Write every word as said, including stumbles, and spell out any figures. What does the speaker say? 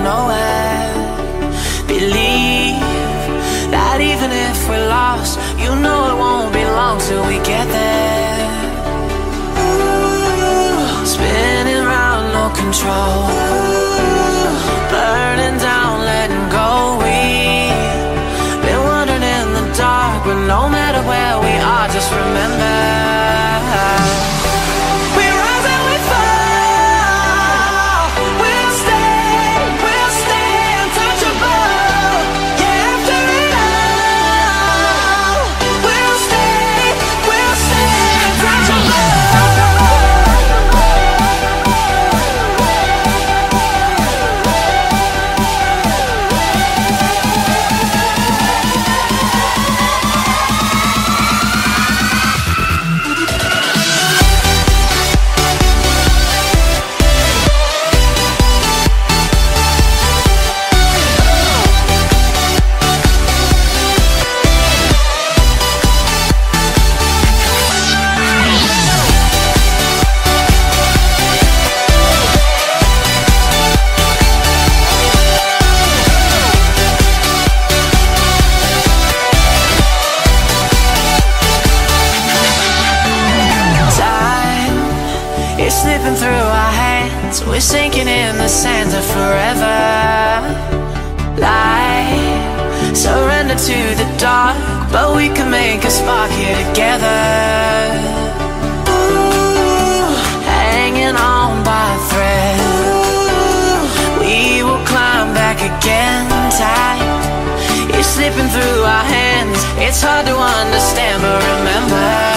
nowhere. Believe that even if we're lost, you know it won't be long till we get there. Ooh, spinning round, no control. Ooh, burning down, letting go. We've been wandering in the dark, but no matter where we are, just remember, it's slipping through our hands. We're sinking in the sands of forever. Light, surrender to the dark, but we can make a spark here together. Ooh, hanging on by a thread. Ooh, we will climb back again. Tight, it's slipping through our hands. It's hard to understand, but remember,